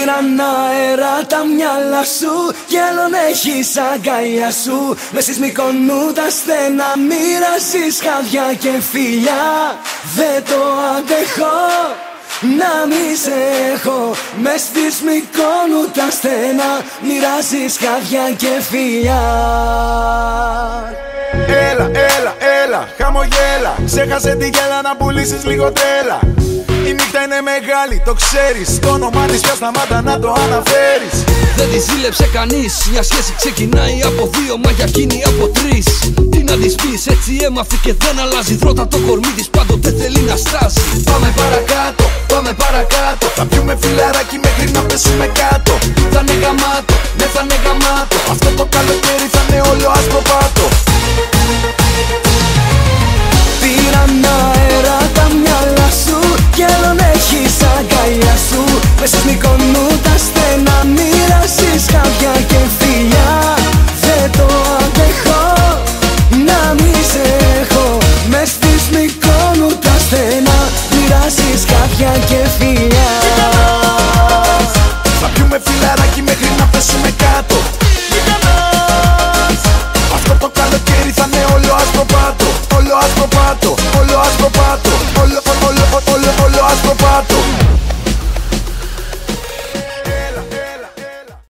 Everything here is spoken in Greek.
Πήραν αέρα τα μυαλά σου κι άλλον έχεις αγκαλιά σου. Μες στις Μυκονού τα στένα μοίρασες χάδια και φιλιά. Δεν το αντέχω να μη σε έχω. Μες στις Μυκονού τα στένα μοιράζεις χάδια και φιλιά. Έλα, έλα, έλα, χαμογέλα. Ξέχασε τη γέλα να πουλήσεις λίγο τρέλα. Η νύχτα είναι μεγάλη, το ξέρεις. Το όνομά της πια σταμάτα να το αναφέρεις. Δεν τη ζήλεψε κανείς. Μια σχέση ξεκινάει από δύο, μα για εκείνη από τρεις. Τι να της πεις, έτσι έμαθε και δεν αλλάζει. Δρώτα το κορμί της, πάντοτε θέλει να στάσει. Πάμε παρακάτω, πάμε παρακάτω. Θα πιούμε φιλαράκι μέχρι να πέσουμε κάτω. Θα είναι γαμάτο, ναι θα είναι γαμάτο. Αυτό το καλοκαίρι θα είναι όλο άσπρο πάτο. Πήραν αέρα τα μυαλά σου κι άλλον έχεις αγκαλιά σου. Μες στις Μυκονού τα στένα μοίρασες χάδια και φιλιά. Δεν το αντέχω να μη σε έχω. Μες στις Μυκονού τα στένα μοιράζεις χάδια και φιλιά. Θα πιούμε φιλαράκι μέχρι να πέσουμε κάτω. Αυτό το καλοκαίρι θα είναι όλο άσπρο πάτο. Όλο άσπρο πάτο, όλο άσπρο πάτο.